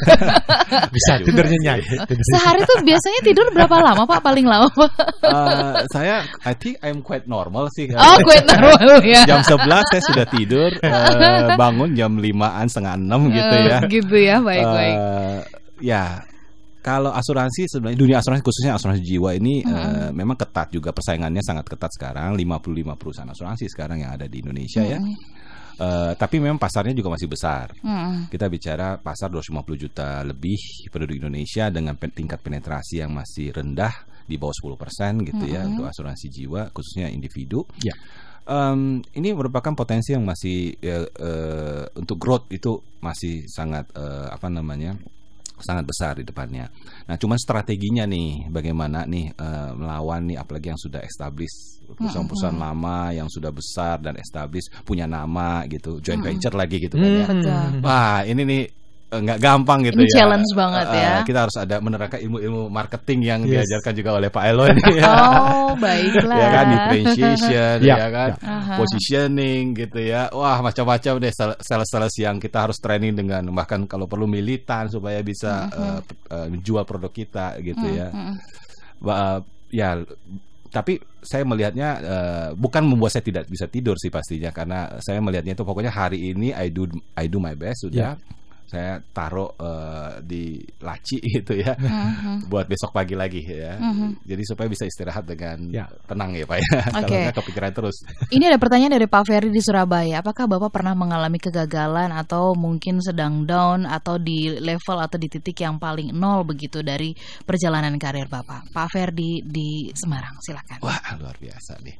Bisa tidur nyenyak. Sehari tuh biasanya tidur berapa lama Pak paling lama? uh, saya I think I'm quite normal sih. Oh, quite normal ya. Jam sebelas saya sudah tidur, uh, bangun jam limaan setengah enam gitu ya. Uh, gitu ya, baik-baik. Uh, ya, kalau asuransi sebenarnya dunia asuransi khususnya asuransi jiwa ini mm-hmm. uh, memang ketat juga, persaingannya sangat ketat sekarang. lima puluh lima perusahaan asuransi sekarang yang ada di Indonesia mm-hmm. ya. Uh, tapi memang pasarnya juga masih besar. Hmm. Kita bicara pasar dua ratus lima puluh juta lebih penduduk Indonesia dengan pen- tingkat penetrasi yang masih rendah di bawah sepuluh persen gitu hmm. ya untuk asuransi jiwa khususnya individu. Ya. Um, ini merupakan potensi yang masih uh, uh, untuk growth itu masih sangat uh, apa namanya? sangat besar di depannya. Nah, cuman strateginya nih, bagaimana nih uh, melawan nih, apalagi yang sudah established, perusahaan-perusahaan mm-hmm. lama yang sudah besar dan established, punya nama gitu, joint mm-hmm. venture lagi gitu kan ya. Mm-hmm. Wah, ini nih nggak gampang gitu ini ya. Challenge banget uh, ya. Kita harus ada menerapkan ilmu-ilmu marketing yang yes. diajarkan juga oleh Pak Eloy nih. Ya. Oh, baiklah. Ya kan, differentiation, ya, ya kan, ya. positioning gitu ya. Wah, macam-macam deh sales-sales yang kita harus training dengan bahkan kalau perlu militan supaya bisa uh-huh. uh, uh, menjual produk kita gitu uh-huh. ya. Uh, ya. Tapi saya melihatnya uh, bukan membuat saya tidak bisa tidur sih pastinya, karena saya melihatnya itu pokoknya hari ini I do I do my best sudah. Yeah. Saya taruh uh, di laci gitu ya, uh-huh. buat besok pagi lagi ya. Uh-huh. Jadi supaya bisa istirahat dengan ya. tenang ya Pak ya. Okay. Kalau nggak kepikiran terus. Ini ada pertanyaan dari Pak Ferry di Surabaya. Apakah Bapak pernah mengalami kegagalan atau mungkin sedang down atau di level atau di titik yang paling nol begitu dari perjalanan karir Bapak? Pak Ferry di, di Semarang, silakan. Wah, luar biasa nih.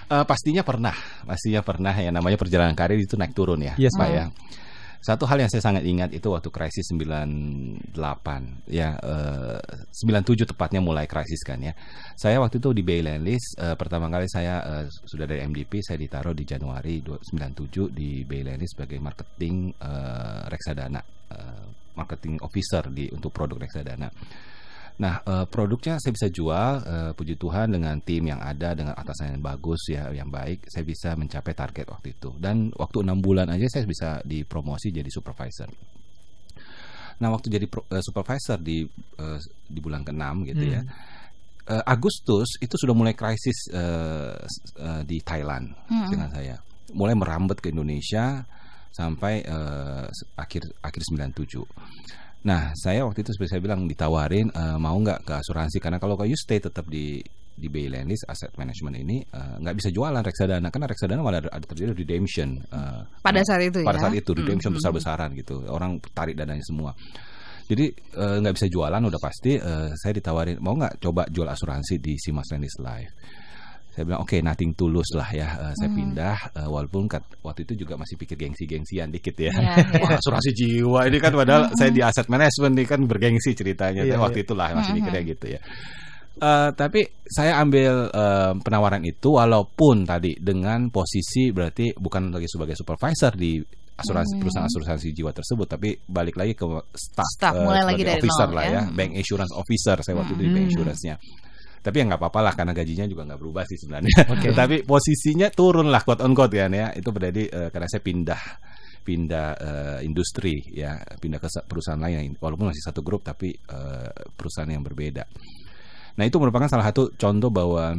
Uh, pastinya pernah, pastinya pernah ya namanya perjalanan karir itu naik turun ya, Yes, Pak Hmm. ya. Satu hal yang saya sangat ingat itu waktu krisis sembilan delapan ya, uh, sembilan tujuh tepatnya mulai krisis kan ya. Saya waktu itu di Bay Lendlease, uh, pertama kali saya uh, sudah dari M D P, saya ditaruh di Januari sembilan tujuh di Bay Lendlease sebagai marketing uh, reksadana, uh, marketing officer di untuk produk reksadana. Nah, uh, produknya saya bisa jual, uh, puji Tuhan dengan tim yang ada, dengan atasan yang bagus ya, yang baik, saya bisa mencapai target waktu itu. Dan waktu enam bulan aja saya bisa dipromosi jadi supervisor. Nah, waktu jadi pro, uh, supervisor di uh, di bulan keenam gitu Hmm. ya, uh, Agustus itu sudah mulai krisis uh, uh, di Thailand Hmm. dengan saya, mulai merambat ke Indonesia sampai uh, akhir akhir sembilan tujuh. Nah, saya waktu itu seperti saya bilang ditawarin uh, mau nggak ke asuransi, karena kalau you stay tetap di di Bay Lendlease Asset Management ini uh, nggak bisa jualan reksadana, karena reksadana malah ada, ada terjadi redemption uh, Pada saat itu pada ya. saat itu redemption Hmm. besar-besaran gitu, orang tarik dananya semua. Jadi uh, nggak bisa jualan udah pasti. Uh, saya ditawarin mau nggak coba jual asuransi di Simas Lendlease Life. Saya bilang oke, okay, nothing tulus lah ya. Uh, saya Hmm. pindah, uh, walaupun kat, waktu itu juga masih pikir gengsi-gengsian dikit ya. Iya, iya. Wah, asuransi jiwa ini kan padahal Hmm. saya di aset management nih kan bergengsi ceritanya. Iya, Tapi waktu iya. itulah masih Hmm. mikirnya gitu ya. Uh, tapi saya ambil uh, penawaran itu walaupun tadi dengan posisi berarti bukan lagi sebagai supervisor di asuransi Hmm. perusahaan asuransi jiwa tersebut, tapi balik lagi ke staff, Staff, uh, mulai lagi sebagai dari officer nol, lah ya. ya, bank insurance officer saya waktu itu di bank Hmm. insurance-nya. Tapi ya nggak apa-apa lah karena gajinya juga nggak berubah sih sebenarnya. Oke. Tetapi posisinya turun lah quote on quote kan ya. Itu berarti uh, karena saya pindah pindah uh, industri ya, pindah ke perusahaan lain walaupun masih satu grup tapi uh, perusahaan yang berbeda. Nah, itu merupakan salah satu contoh bahwa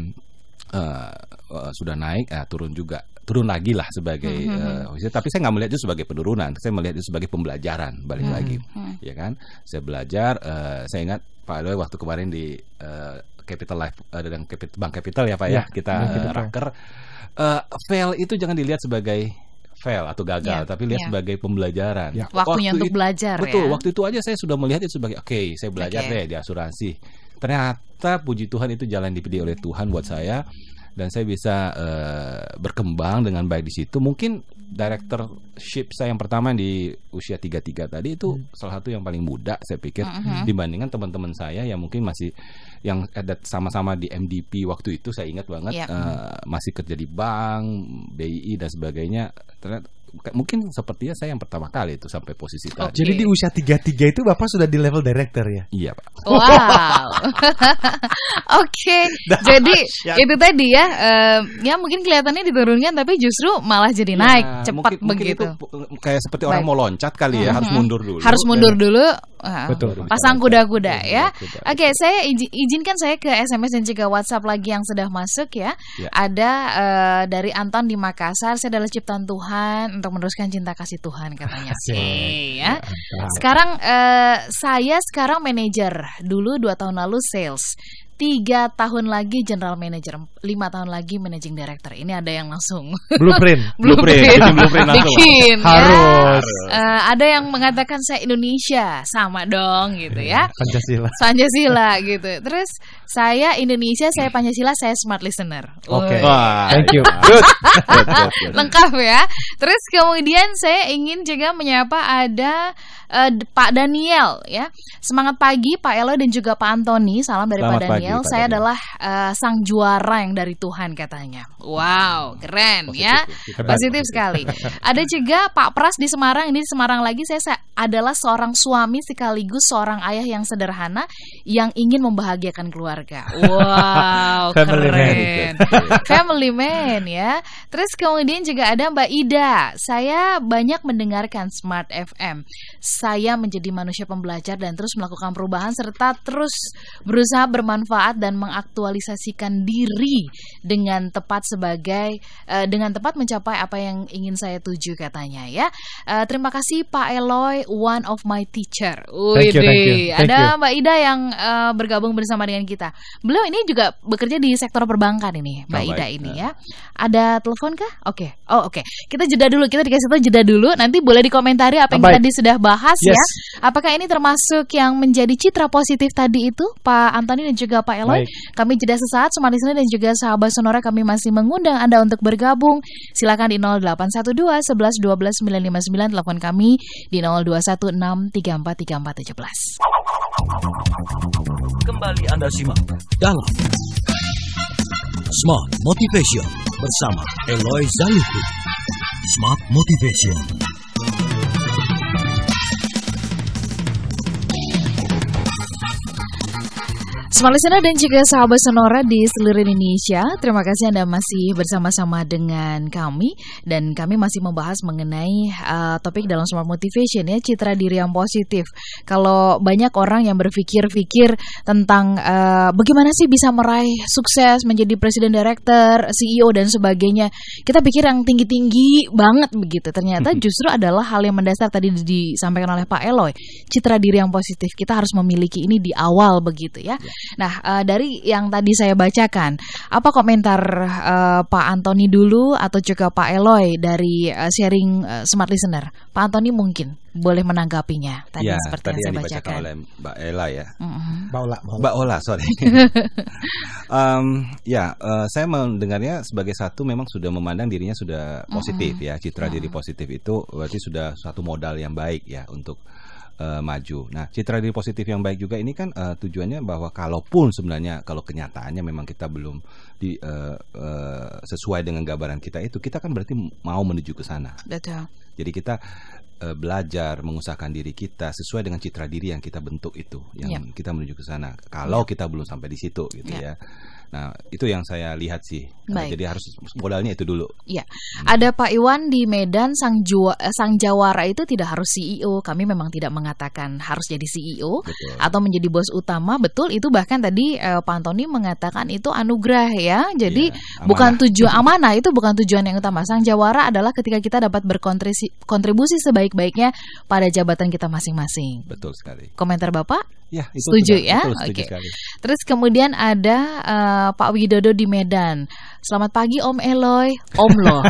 uh, uh, sudah naik, uh, turun juga, turun lagi lah sebagai uh, officer. Tapi saya nggak melihat itu sebagai penurunan, saya melihat itu sebagai pembelajaran balik Hmm. lagi, Hmm. ya kan? Saya belajar, uh, saya ingat Pak Eloy waktu kemarin di uh, Capital Life uh, dan Capit- Bank Capital ya Pak ya, Ya, kita Bank uh, Capital. raker. Uh, fail itu jangan dilihat sebagai fail atau gagal, Ya, tapi lihat ya. sebagai pembelajaran. Ya. Waktunya untuk itu- belajar Betul, ya. waktu itu aja saya sudah melihat itu sebagai oke, saya belajar Oke. deh di asuransi. Ternyata puji Tuhan itu jalan dipilih oleh Tuhan buat saya, dan saya bisa uh, berkembang dengan baik di situ. Mungkin directorship saya yang pertama di usia tiga puluh tiga tadi itu salah satu yang paling muda saya pikir Mhm. dibandingkan teman-teman saya yang mungkin masih yang ada sama-sama di M D P waktu itu. Saya ingat banget Yep. uh, masih kerja di bank, B I I dan sebagainya. Ternyata mungkin sepertinya saya yang pertama kali itu sampai posisi Oke. tadi. Jadi di usia tiga puluh tiga itu Bapak sudah di level director ya? Iya, Pak. Wow. Oke, jadi itu tadi ya, eh, ya mungkin kelihatannya diturunkan tapi justru malah jadi Ya, naik cepat mungkin, mungkin begitu. itu pu- kayak seperti orang Baik. mau loncat kali ya, harus Mhm. mundur dulu. Harus mundur Dan- dulu. ah, Betul. Pasang kuda-kuda ya. Kuda-kuda. Oke, saya izi- izinkan saya ke S M S dan juga WhatsApp lagi yang sudah masuk ya. Ya. Ada eh, dari Anton di Makassar, saya adalah ciptaan Tuhan untuk meneruskan cinta kasih Tuhan katanya sih ya. Sekarang eh, saya sekarang manajer, dulu dua tahun lalu sales. Tiga tahun lagi general manager, lima tahun lagi managing director. Ini ada yang langsung Blueprint. Blueprint, bikin blueprint langsung. bikin, ya. Harus. Eh, ada yang mengatakan saya Indonesia, sama dong gitu ya. Pancasila. Pancasila gitu. Terus saya Indonesia, saya Pancasila, saya smart listener. Oke. Woi. Wah, Thank you. Good. Good, good, good. Lengkap ya. Terus kemudian saya ingin juga menyapa ada eh, Pak Daniel ya. Semangat pagi Pak Eloy dan juga Pak Antoni. Salam dari Selamat Pak pagi, Daniel. Pak Saya Daniel. adalah eh, sang juara yang dari Tuhan katanya. Wow, keren Positif, ya. hebat. Positif sekali. Ada juga Pak Pras di Semarang. Ini di Semarang lagi saya, sa- adalah seorang suami sekaligus seorang ayah yang sederhana yang ingin membahagiakan keluarga. Wow, Family man. keren. Family man ya. Terus kemudian juga ada Mbak Ida. Saya banyak mendengarkan Smart F M. Saya menjadi manusia pembelajar dan terus melakukan perubahan serta terus berusaha bermanfaat dan mengaktualisasikan diri dengan tepat sebagai eh, dengan tepat mencapai apa yang ingin saya tuju katanya ya. Eh, terima kasih Pak Eloy one of my teacher. Thank you, thank you, thank Ada you. Mbak Ida yang uh, bergabung bersama dengan kita. Beliau ini juga bekerja di sektor perbankan ini, Mbak Oh, Ida baik. ini ya. Ada telepon kah? Oke. Oh, oke. Kita jeda dulu. Kita dikasih tahu jeda dulu. Nanti boleh dikomentari apa yang Baik. tadi sudah bahas Yes. ya. Apakah ini termasuk yang menjadi citra positif tadi itu, Pak Antoni dan juga Pak Eloy? Baik. Kami jeda sesaat, Smart Listener dan juga sahabat Sonora, kami masih mengundang Anda untuk bergabung. Silakan di nol delapan satu dua, satu satu dua belas, sembilan lima sembilan, telepon kami di nol dua satu enam tiga empat tiga empat satu tujuh. Kembali Anda simak dalam Smart Motivation bersama Eloy Zaluku. Smart Motivation. Smart Listener dan juga sahabat Sonora di seluruh Indonesia, terima kasih Anda masih bersama-sama dengan kami. Dan kami masih membahas mengenai uh, topik dalam Smart Motivation ya, citra diri yang positif. Kalau banyak orang yang berpikir-pikir tentang uh, bagaimana sih bisa meraih sukses menjadi presiden director, C E O dan sebagainya, kita pikir yang tinggi-tinggi banget begitu. Ternyata justru adalah hal yang mendasar tadi disampaikan oleh Pak Eloy, citra diri yang positif. Kita harus memiliki ini di awal begitu ya. Nah, uh, dari yang tadi saya bacakan, apa komentar uh, Pak Antoni dulu atau juga Pak Eloy dari uh, sharing uh, Smart Listener? Pak Antoni mungkin boleh menanggapinya tadi Ya, seperti tadi yang saya yang dibacakan bacakan. oleh Mbak Ella ya. Mm-hmm. Mbak Ola, Mbak Ola. Mbak Ola, sorry. um, ya, uh, saya mendengarnya sebagai satu memang sudah memandang dirinya sudah positif Mm-mm. ya, citra Mm-mm. diri positif itu berarti sudah satu modal yang baik ya untuk uh, maju. Nah, citra diri positif yang baik juga ini kan uh, tujuannya bahwa kalaupun sebenarnya kalau kenyataannya memang kita belum di uh, uh, sesuai dengan gambaran kita itu, kita kan berarti mau menuju ke sana. Betul. Jadi kita uh, belajar mengusahakan diri kita sesuai dengan citra diri yang kita bentuk itu, yang Yep. kita menuju ke sana. Kalau kita belum sampai di situ, gitu Yep. ya. Nah, itu yang saya lihat sih. Uh, Baik. jadi harus modalnya itu dulu. Iya, ada Pak Iwan di Medan, sang jua, eh, sang jawara itu tidak harus C E O. Kami memang tidak mengatakan harus jadi C E O Betul. atau menjadi bos utama. Betul, itu bahkan tadi eh, Pak Antoni mengatakan itu anugerah ya. Jadi Iya, amanah. bukan tujuan amanah, itu bukan tujuan yang utama. Sang jawara adalah ketika kita dapat berkontribusi kontribusi sebaik-baiknya pada jabatan kita masing-masing. Betul sekali. Komentar Bapak? Ya, itu Setuju sudah- ya? betul, setuju Oke. sekali. Terus kemudian ada eh, Pak Widodo di Medan. Selamat pagi Om Eloy. Om loh.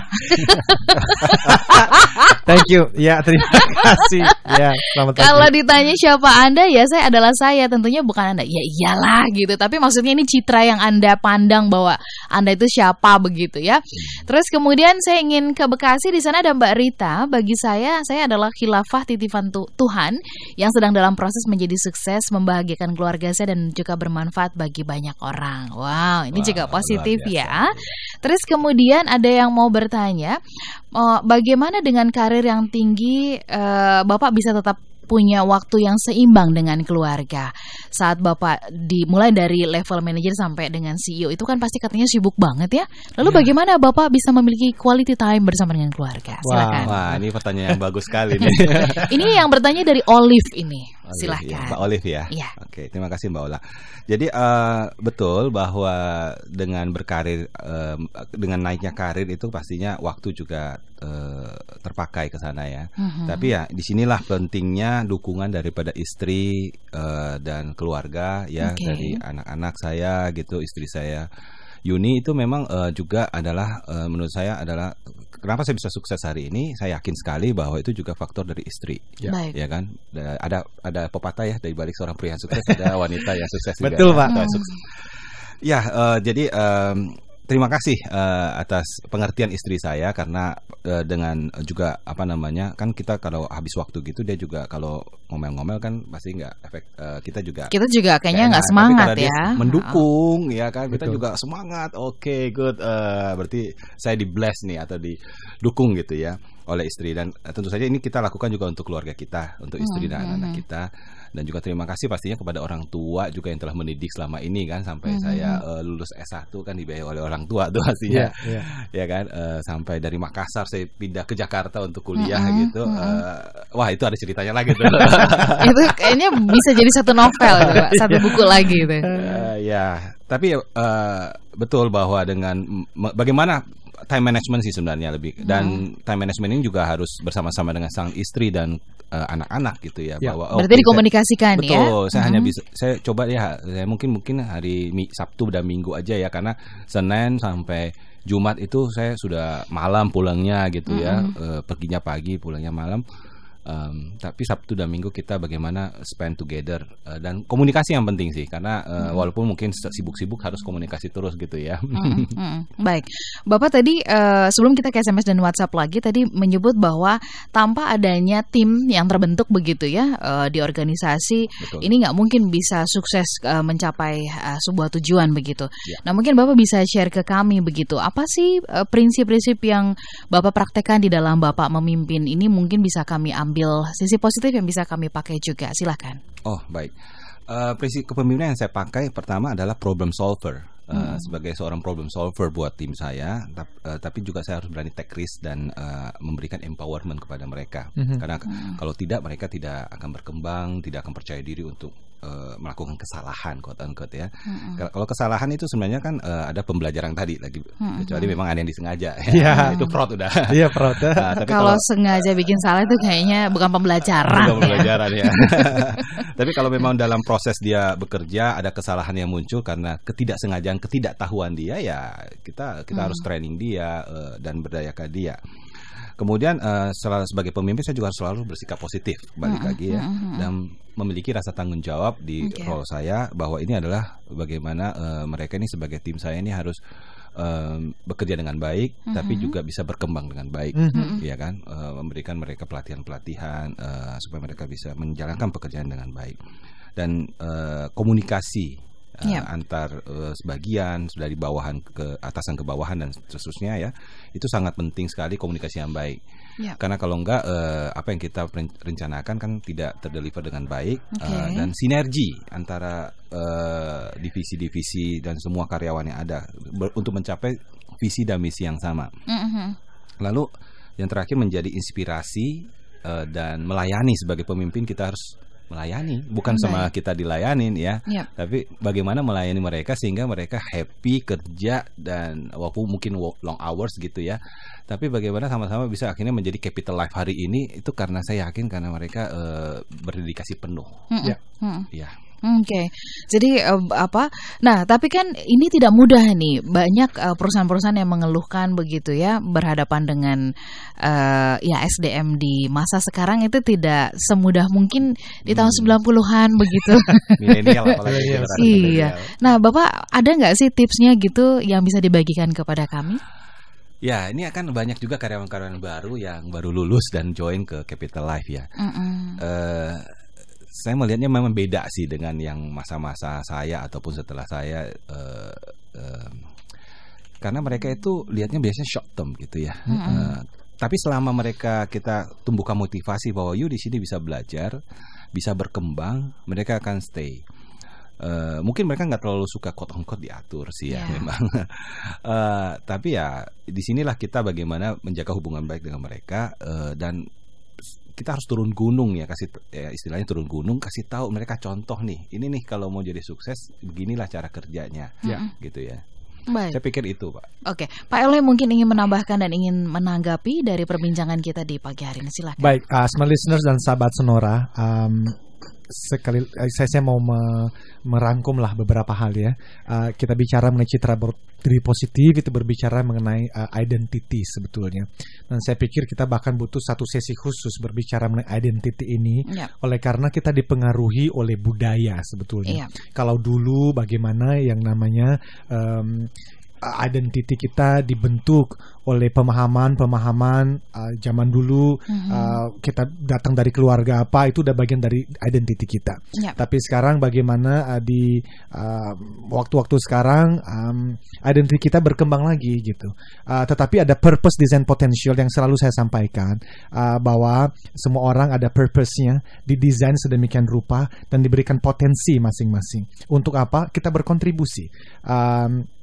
Thank you. Ya, terima kasih. Ya, selamat pagi. Kalau ditanya siapa Anda, ya saya adalah saya. Tentunya bukan Anda. Ya iyalah gitu. Tapi maksudnya ini citra yang Anda pandang bahwa Anda itu siapa begitu ya. Terus kemudian saya ingin ke Bekasi. Di sana ada Mbak Rita. Bagi saya, saya adalah khilafah titipan tu- Tuhan yang sedang dalam proses menjadi sukses, membahagiakan keluarga saya dan juga bermanfaat bagi banyak orang. Wow, ini Wah, juga positif luar biasa. ya. Terus kemudian ada yang mau bertanya, oh, bagaimana dengan karir yang tinggi, eh, Bapak bisa tetap punya waktu yang seimbang dengan keluarga. Saat Bapak dimulai dari level manajer sampai dengan C E O itu kan pasti katanya sibuk banget ya. Lalu bagaimana Bapak bisa memiliki quality time bersama dengan keluarga? Silakan. Wah, ini pertanyaan yang bagus sekali nih. Ini yang bertanya dari Olive ini. Olive, Silakan. ya. Mbak Olive ya. Iya. Oke, terima kasih Mbak Ola. Jadi eh, betul bahwa dengan berkarir, eh, dengan naiknya karir itu pastinya waktu juga eh, terpakai ke sana ya. Mhm. Tapi ya disinilah pentingnya dukungan daripada istri eh, dan keluarga ya, Oke. dari anak-anak saya gitu, istri saya. Yuni itu memang eh, juga adalah eh, menurut saya adalah kenapa saya bisa sukses hari ini. Saya yakin sekali bahwa itu juga faktor dari istri. Ya. Baik. Ya kan, Da- ada ada pepatah ya, dari balik seorang pria yang sukses ada wanita yang sukses juga. Betul, ya. Pak. Atau Hmm. sukses. Ya, eh, jadi em, terima kasih eh, atas pengertian istri saya karena eh, dengan juga apa namanya, kan kita kalau habis waktu gitu dia juga kalau ngomel-ngomel kan pasti nggak efek, eh, kita juga Kita juga kayaknya enak. nggak Tapi semangat karena dia ya. mendukung ya kan, kita Betul. juga semangat. Oke, good. Eh, berarti saya di bless nih atau didukung gitu ya oleh istri. Dan eh, tentu saja ini kita lakukan juga untuk keluarga kita, untuk istri Hmm, dan hmm, anak-anak hmm. kita. Dan juga terima kasih pastinya kepada orang tua juga yang telah mendidik selama ini kan, sampai Hmm, saya hmm. eh, lulus S satu kan dibiayai oleh orang tua tuh pastinya. Iya, iya. Ya kan, eh, sampai dari Makassar saya pindah ke Jakarta untuk kuliah Mm-mm, gitu. mm-mm. Eh, wah, itu ada ceritanya lagi tuh. Itu kayaknya bisa jadi satu novel, gitu, Pak. Satu buku lagi itu. Eh, ya, tapi eh, betul bahwa dengan m- bagaimana time management sih sebenarnya lebih, dan hmm. time management ini juga harus bersama-sama dengan sang istri dan uh, anak-anak gitu ya, ya. bahwa berarti okay, dikomunikasikan saya, ya. Betul, saya hmm. hanya bisa saya coba ya, saya mungkin mungkin hari Sabtu dan Minggu aja ya, karena Senin sampai Jumat itu saya sudah malam pulangnya gitu hmm. ya, uh, perginya pagi pulangnya malam. Um, tapi Sabtu dan Minggu kita bagaimana spend together, uh, dan komunikasi yang penting sih, karena uh, hmm. walaupun mungkin sibuk-sibuk harus komunikasi terus gitu ya. Hmm, hmm. Baik, Bapak tadi uh, sebelum kita ke S M S dan WhatsApp lagi tadi menyebut bahwa tanpa adanya tim yang terbentuk begitu ya uh, di organisasi, betul, ini nggak mungkin bisa sukses uh, mencapai uh, sebuah tujuan begitu. Ya. Nah mungkin Bapak bisa share ke kami begitu, apa sih uh, prinsip-prinsip yang Bapak praktekkan di dalam Bapak memimpin ini, mungkin bisa kami ambil sisi positif yang bisa kami pakai juga, silakan. Oh baik, uh, prinsip kepemimpinan yang saya pakai pertama adalah problem solver. Uh, hmm. Sebagai seorang problem solver buat tim saya, tap, uh, tapi juga saya harus berani take risk dan uh, memberikan empowerment kepada mereka. Hmm. Karena hmm. kalau tidak, mereka tidak akan berkembang, tidak akan percaya diri untuk uh, melakukan kesalahan, quote unquote ya. Hmm. Kalau kesalahan itu sebenarnya kan uh, ada pembelajaran tadi lagi, hmm. kecuali memang ada yang disengaja. Ya. Yeah. Itu fraud udah. Iya yeah, fraud. Nah, tapi kalau, kalau sengaja bikin salah itu kayaknya bukan pembelajaran. Bukan pembelajaran ya. Tapi kalau memang dalam proses dia bekerja ada kesalahan yang muncul karena ketidaksengajaan, ketidaktahuan dia, ya kita kita hmm. harus training dia uh, dan berdayakan dia. Kemudian uh, sebagai pemimpin saya juga harus selalu bersikap positif, balik hmm. lagi ya, hmm. dan memiliki rasa tanggung jawab di okay. role saya, bahwa ini adalah bagaimana uh, mereka ini sebagai tim saya ini harus um, bekerja dengan baik, hmm. tapi juga bisa berkembang dengan baik, hmm. ya kan, uh, memberikan mereka pelatihan-pelatihan uh, supaya mereka bisa menjalankan pekerjaan dengan baik, dan uh, komunikasi Uh, yep. antar uh, sebagian dari bawahan ke atasan ke bawahan dan seterusnya ya, itu sangat penting sekali komunikasi yang baik. Yep. Karena kalau enggak uh, apa yang kita rencanakan kan tidak terdeliver dengan baik, okay. uh, dan sinergi antara uh, divisi-divisi dan semua karyawan yang ada ber- untuk mencapai visi dan misi yang sama. Mm-hmm. Lalu yang terakhir menjadi inspirasi uh, dan melayani. Sebagai pemimpin kita harus melayani, bukan Baik. sama kita dilayanin ya, yep. tapi bagaimana melayani mereka sehingga mereka happy kerja, dan walaupun mungkin long hours gitu ya, tapi bagaimana sama-sama bisa akhirnya menjadi capital life hari ini, itu karena saya yakin karena mereka uh, berdedikasi penuh. Mm-mm. Ya, mm-mm. ya. Oke, okay. Jadi uh, apa? Nah, tapi kan ini tidak mudah nih. Banyak uh, perusahaan-perusahaan yang mengeluhkan begitu ya, berhadapan dengan uh, ya S D M di masa sekarang itu tidak semudah mungkin di tahun hmm. sembilan puluhan begitu. Milenial apalagi. Iya. Nah, Bapak ada nggak sih tipsnya gitu yang bisa dibagikan kepada kami? Ya, ini akan banyak juga karyawan-karyawan baru yang baru lulus dan join ke Capital Life ya. Uh, saya melihatnya memang beda sih dengan yang masa-masa saya ataupun setelah saya, uh, uh, karena mereka itu lihatnya biasanya short term gitu ya. Mm-hmm. Uh, tapi selama mereka kita tumbuhkan motivasi bahwa you di sini bisa belajar, bisa berkembang, mereka akan stay. Uh, mungkin mereka nggak terlalu suka quote-unquote diatur sih ya, yeah. memang. uh, tapi ya disinilah kita bagaimana menjaga hubungan baik dengan mereka, uh, dan kita harus turun gunung ya, kasih ya, istilahnya turun gunung, kasih tahu mereka contoh nih, ini nih kalau mau jadi sukses beginilah cara kerjanya, ya mm-hmm. gitu ya. Baik. Saya pikir itu, Pak. Oke, Pak Eloy mungkin ingin menambahkan dan ingin menanggapi dari perbincangan kita di pagi hari ini, silakan. Baik, uh, smart listeners dan sahabat Sonora, um, sekali saya, saya mau me, merangkum lah beberapa hal ya. Uh, kita bicara mengenai citra diri positif, itu berbicara mengenai uh, identity sebetulnya. Dan saya pikir kita bahkan butuh satu sesi khusus berbicara mengenai identity ini, yep. oleh karena kita dipengaruhi oleh budaya sebetulnya. Yep. Kalau dulu bagaimana yang namanya um, identity kita dibentuk oleh pemahaman-pemahaman uh, zaman dulu, mm-hmm. uh, kita datang dari keluarga apa, itu udah bagian dari identity kita. Yep. Tapi sekarang bagaimana uh, di uh, waktu-waktu sekarang um, identity kita berkembang lagi gitu. Uh, tetapi ada purpose, design, potential yang selalu saya sampaikan, uh, bahwa semua orang ada purpose-nya, didesain sedemikian rupa dan diberikan potensi masing-masing. Untuk apa? Kita berkontribusi. Um,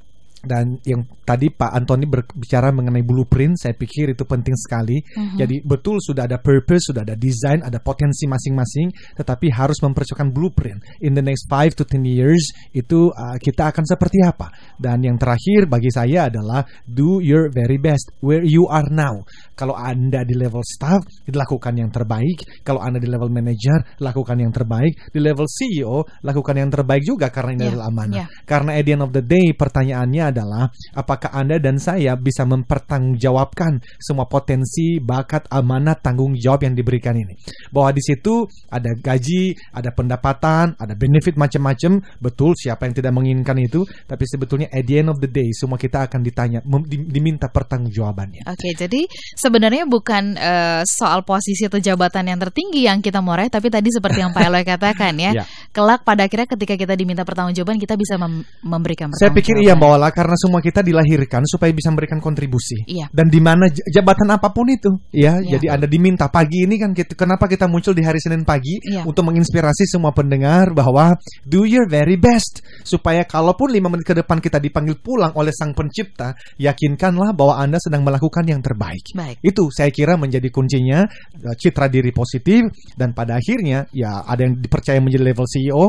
Dan yang tadi Pak Antoni berbicara mengenai blueprint, saya pikir itu penting sekali. Uh-huh. Jadi betul sudah ada purpose, sudah ada design, ada potensi masing-masing, tetapi harus mempersiapkan blueprint. In the next five to ten years itu uh, kita akan seperti apa. Dan yang terakhir bagi saya adalah do your very best where you are now. Kalau Anda di level staff, lakukan yang terbaik. Kalau Anda di level manager, lakukan yang terbaik. Di level C E O, lakukan yang terbaik juga karena ini yeah. adalah amanah. Yeah. Karena at the end of the day, pertanyaannya adalah apakah Anda dan saya bisa mempertanggungjawabkan semua potensi, bakat, amanat, tanggung jawab yang diberikan ini. Bahwa di situ ada gaji, ada pendapatan, ada benefit macam-macam. Betul, siapa yang tidak menginginkan itu, tapi sebetulnya at the end of the day semua kita akan ditanya, diminta pertanggungjawabannya. Oke, okay, jadi sebenarnya bukan uh, soal posisi atau jabatan yang tertinggi yang kita mau raih, tapi tadi seperti yang Pak Eloy katakan ya, yeah. kelak pada akhirnya ketika kita diminta pertanggungjawaban kita bisa mem- memberikan pertanggungjawaban. Saya pikir iya Mbak Ola, karena semua kita dilahirkan supaya bisa memberikan kontribusi. Iya. Dan di mana jabatan apapun itu, ya. Iya. Jadi Anda diminta pagi ini kan kita, kenapa kita muncul di hari Senin pagi iya. untuk menginspirasi semua pendengar bahwa do your very best supaya kalaupun lima menit ke depan kita dipanggil pulang oleh Sang Pencipta, yakinkanlah bahwa Anda sedang melakukan yang terbaik. Baik. Itu saya kira menjadi kuncinya, citra diri positif, dan pada akhirnya ya ada yang dipercaya menjadi level C E O, uh,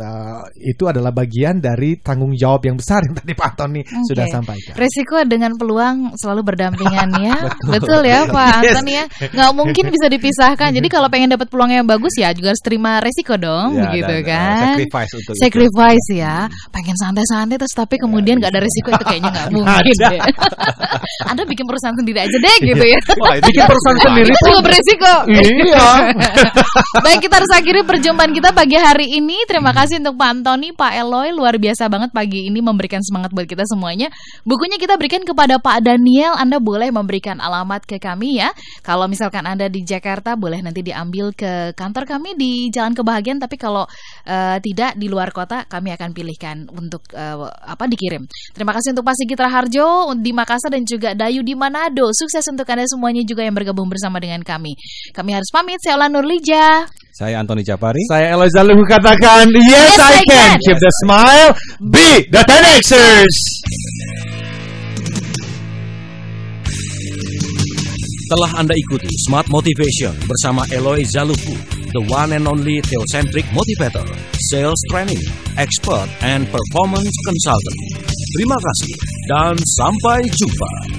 itu adalah bagian dari tanggung jawab yang besar yang tadi Pak Antoni okay. sudah sampaikan. Resiko dengan peluang selalu berdampingan ya. Betul. Betul ya Pak yes. Antoni ya. Nggak mungkin bisa dipisahkan. Jadi kalau pengen dapat peluang yang bagus ya juga harus terima resiko dong, ya, begitu dan, kan. Uh, sacrifice untuk sacrifice itu. Ya. Pengen santai-santai terus tapi kemudian nggak ada resiko, itu kayaknya nggak mungkin ya. Anda bikin perusahaan sendiri aja deh gitu ya. Wah, bikin perusahaan sendiri itu beresiko. Iya. Baik, kita harus akhiri perjumpaan kita pagi hari ini. Terima kasih untuk Pak Antoni, Pak Eloy, luar biasa banget pagi ini memberikan semangat buat kita semuanya. Bukunya kita berikan kepada Pak Daniel. Anda boleh memberikan alamat ke kami ya. Kalau misalkan Anda di Jakarta, boleh nanti diambil ke kantor kami di Jalan Kebahagiaan. Tapi kalau uh, tidak di luar kota, kami akan pilihkan untuk uh, apa dikirim. Terima kasih untuk Pak Sigit Raharjo di Makassar dan juga Dayu di Manado. Sukses untuk Anda semuanya juga yang bergabung bersama dengan kami. Kami harus pamit. Saya Ola Nurlija. Saya Antoni Japari. Saya Eloy Zalukhu katakan yes, yes I, I can. can keep the smile, be the ten Xers. Telah Anda ikuti Smart Motivation bersama Eloy Zalukhu, the one and only Theocentric Motivator, Sales Training, Expert and Performance Consultant. Terima kasih dan sampai jumpa.